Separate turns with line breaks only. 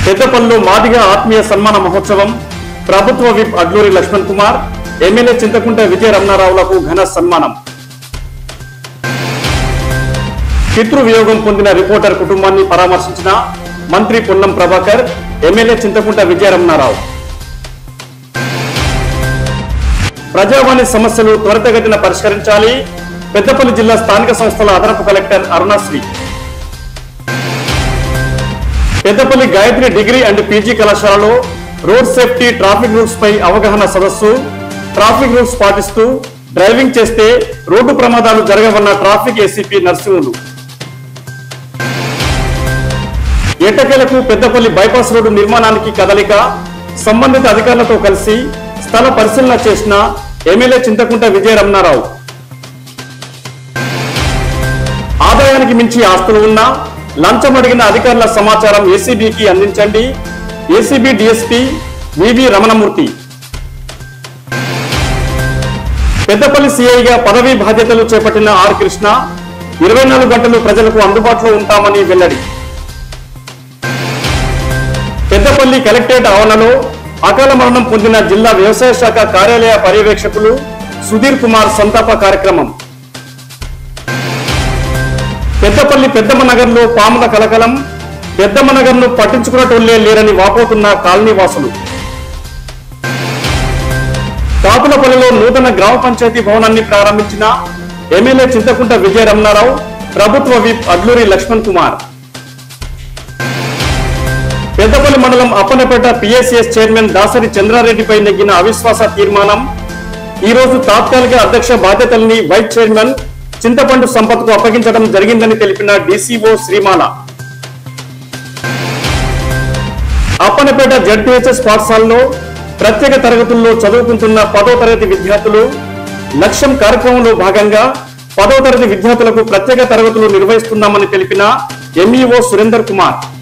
పెద్దపల్లిలో మాదిగ ఆత్మీయ సన్మాన మహోత్సవం ప్రభుత్వ విప్ అడ్లూరి లక్ష్మణ్ కుమార్, ఎమ్మెల్యే చింతకుంట విజయ రమణారావులకు ఘన సన్మానం. పితృవియోగం పొందిన రిపోర్టర్ కుటుంబాన్ని పరామర్శించిన మంత్రి పొన్నం ప్రభాకర్, ఎమ్మెల్యే చింతకుంట విజయ రమణారావు. ప్రజావాణి సమస్యలు త్వరితగతిన పరిష్కరించాలి, పెద్దపల్లి జిల్లా స్థానిక సంస్థల అదనపు collector Arunasri. Peddapalli Gayatri degree and PG కళాశాలలో రోడ్ సేఫ్టీ ట్రాఫిక్ రూల్స్ పై అవగాహన సదస్సు. ట్రాఫిక్ రూల్స్ పాటిస్తూ డ్రైవింగ్ చేస్తే రోడ్డు ప్రమాదాలు జరగవన్న ట్రాఫిక్ ఏసీపీ నర్సింహులు. ఎట్టకేలకు పెద్దపల్లి బైపాస్ రోడ్డు నిర్మాణానికి కదలిక. సంబంధిత అధికారులతో కలిసి స్థల పరిశీలన చేసిన ఎమ్మెల్యే చింతకుంట విజయ రమణారావు. ఆదాయానికి మించి ఆస్తులు ఉన్నా లంచం అడిగిన అధికారుల సమాచారం ఏసీబీకి అందించండి. ACB DSP VV Ramanamurthy. Peddapalli సిఐగా పదవీ బాధ్యతలు చేపట్టిన ఆర్ కృష్ణ 24 గంటలు ప్రజలకు అందుబాటులో ఉంటామని వెల్లడి. పెద్దపల్లి కలెక్టరేట్ ఆవరణలో అకాల మరణం పొందిన జిల్లా వ్యవసాయ శాఖ కార్యాలయ పర్యవేక్షకులు సుధీర్ కుమార్ సంతాప కార్యక్రమం. పెద్దపల్లి పెద్దమ్మనగర్ లో పాముల కలకలం. పెద్దమ్మనగర్ ను పట్టించుకున్నటోళ్లే లేరని వాపోతున్న కాలనీ వాసులు. కాపులపల్లిలో నూతన గ్రామ పంచాయతీ భవనాన్ని ప్రారంభించిన ఎమ్మెల్యే చింతకుంట విజయ రమణారావు, ప్రభుత్వ విప్ అడ్లూరి లక్ష్మణ్ కుమార్. పెద్దపల్లి మండలం అప్పనపేట పిఎస్సిఎస్ చైర్మన్ దాసరి చంద్రారెడ్డిపై నెగ్గిన అవిశ్వాస తీర్మానం. ఈ రోజు తాత్కాలిక అధ్యక్ష బాధ్యతల్ని వైస్ చైర్మన్ చింతపండు సంపత్కు అప్పగించడం జరిగిందని తెలిపిన డీసీఓ శ్రీమాల. అప్పనపేట జడ్పీహెచ్ఎస్ పాఠశాలలో ప్రత్యేక తరగతుల్లో చదువుకుంటున్న 10వ తరగతి విద్యార్థులు లక్ష్యం కార్యక్రమంలో భాగంగా 10వ తరగతి విద్యార్థులకు ప్రత్యేక తరగతులు నిర్వహిస్తున్నామని తెలిపిన ఎంఈఓ సురేందర్ కుమార్.